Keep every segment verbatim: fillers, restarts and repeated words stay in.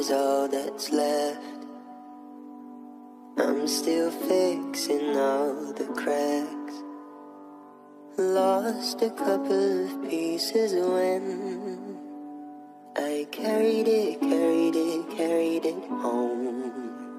is all that's left. I'm still fixing all the cracks. Lost a couple of pieces when I carried it, carried it, carried it home.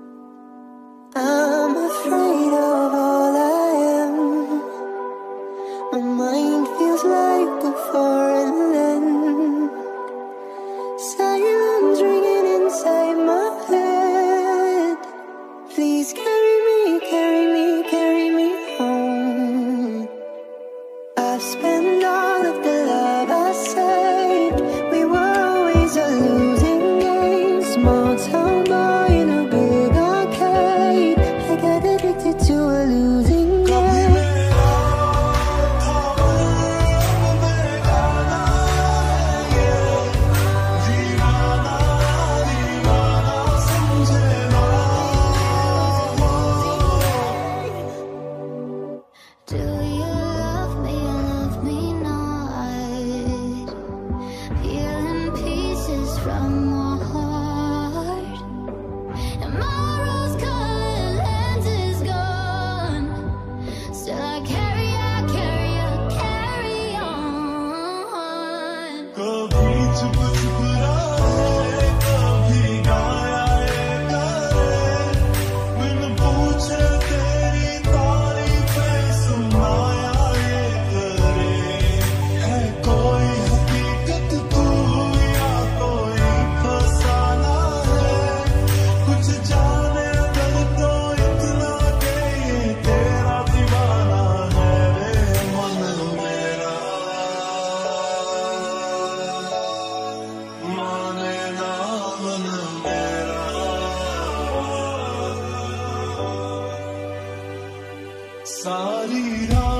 I'm afraid of all I am. My mind feels like a foreign land. Silence ringing inside my head. Please carry me, carry me, carry me home. I've spent all of the love I saved. We were always a losing game. Small town boy in a big arcade. I got addicted to a losing game. सारी रात